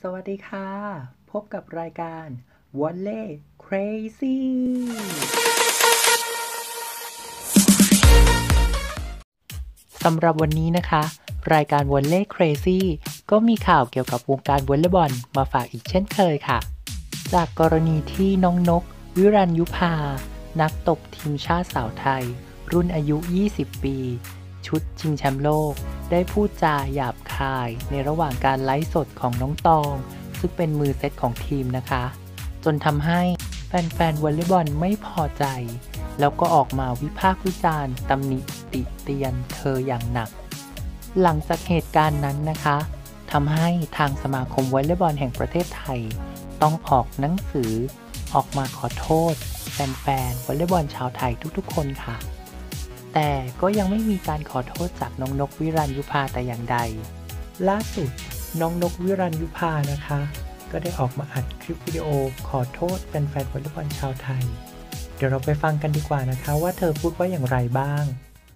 วัสดีค่ะ พบกับรายการ Volley Crazy สำหรับวันนี้นะคะ รายการ Volley Crazy ก็มีข่าวเกี่ยวกับวงการวอลเลย์บอลมาฝากอีกเช่นเคยค่ะ จากกรณีที่น้องนก วิรัญยุภา นักตบทีมชาติสาวไทย รุ่นอายุ 20 ปี ชุดชิงแชมป์โลก ได้พูดจาหยาบคายในระหว่างการไลฟ์สดของน้องตอง ซึ่งเป็นมือเซตของทีมนะคะ จนทำให้แฟนๆวอลเลย์บอลไม่พอใจ แล้วก็ออกมาวิพากษ์วิจารณ์ตำหนิติเตียนเธออย่างหนัก หลังจากเหตุการณ์นั้นนะคะทำให้ทางสมาคมวอลเลย์บอลแห่งประเทศไทยต้องออกหนังสือออกมาขอโทษแฟนๆวอลเลย์บอลชาวไทยทุกๆคนค่ะแต่ก็ยังไม่มีการขอโทษจากน้องนกวิรัญยุภาแต่อย่างใดล่าสุดน้องนกวิรัญยุภานะคะก็ได้ออกมาอัดคลิปวิดีโอขอโทษแฟนๆวอลเลย์บอลชาวไทยเดี๋ยวเราไปฟังกันดีกว่านะคะว่าเธอพูดว่าอย่างไรบ้าง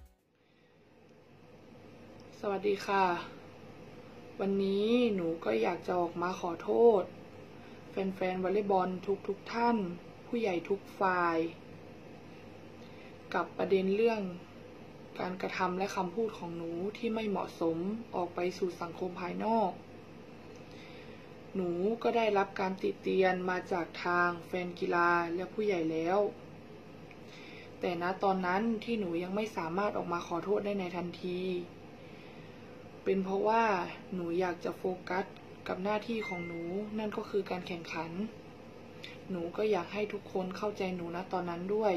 สวัสดีค่ะวันนี้หนูก็อยากจะออกมาขอโทษแฟนๆวอลเลย์บอลทุกท่านผู้ใหญ่ทุกฝ่ายกับประเด็นเรื่องการกระทำและคำพูดของหนูที่ไม่เหมาะสมออกไปสู่สังคมภายนอกหนูก็ได้รับการติเตียนมาจากทางแฟนกีฬาและผู้ใหญ่แล้วแต่ณตอนนั้นที่หนูยังไม่สามารถออกมาขอโทษได้ในทันทีเป็นเพราะว่าหนูอยากจะโฟกัสกับหน้าที่ของหนูนั่นก็คือการแข่งขันหนูก็อยากให้ทุกคนเข้าใจหนูณตอนนั้นด้วย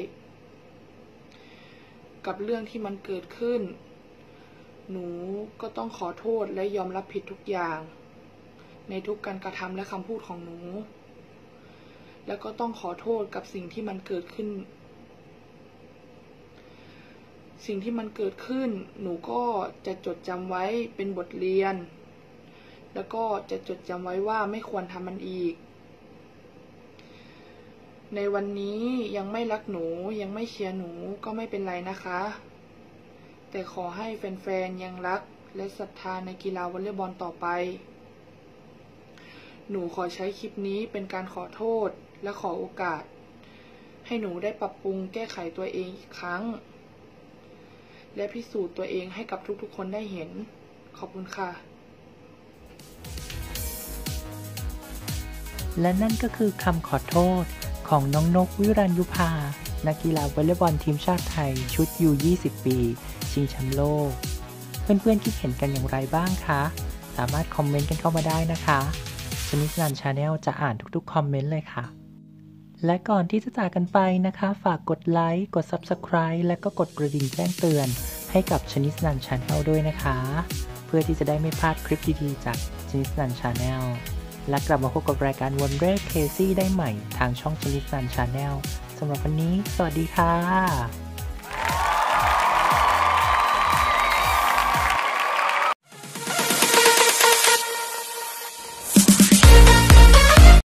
กับเรื่องที่มันเกิดขึ้นหนูก็ต้องขอโทษและยอมรับผิดทุกอย่างในทุกการกระทำและคำพูดของหนูแล้วก็ต้องขอโทษกับสิ่งที่มันเกิดขึ้นหนูก็จะจดจำไว้เป็นบทเรียนแล้วก็จะจดจำไว้ว่าไม่ควรทำมันอีกในวันนี้ยังไม่รักหนูยังไม่เชียร์หนูก็ไม่เป็นไรนะคะแต่ขอให้แฟนๆยังรักและศรัทธาในกีฬาวอลเลย์บอลต่อไปหนูขอใช้คลิปนี้เป็นการขอโทษและขอโอกาสให้หนูได้ปรับปรุงแก้ไขตัวเองอีกครั้งและพิสูจน์ตัวเองให้กับทุกๆคนได้เห็นขอบคุณค่ะและนั่นก็คือคำขอโทษของน้องนกวิรัญยุภานักกีฬาวอลเลย์บอลทีมชาติไทยชุดยู20 ปีชิงแชมป์โลกเพื่อนๆคิดเห็นกันอย่างไรบ้างคะสามารถคอมเมนต์กันเข้ามาได้นะคะชนิดนันชาแนลจะอ่านทุกๆคอมเมนต์เลยค่ะและก่อนที่จะจากกันไปนะคะฝากกดไลค์กด Subscribe และก็กดกระดิ่งแจ้งเตือนให้กับชนิดนันชาแนลด้วยนะคะเพื่อที่จะได้ไม่พลาดคลิปดีๆจากชนิดนันชาแนลและกลับมาพบกับรายการ Volley Crazy ได้ใหม่ทางช่องชนิดนันชาแนลสำหรับวันนี้สวัสดีค่ะ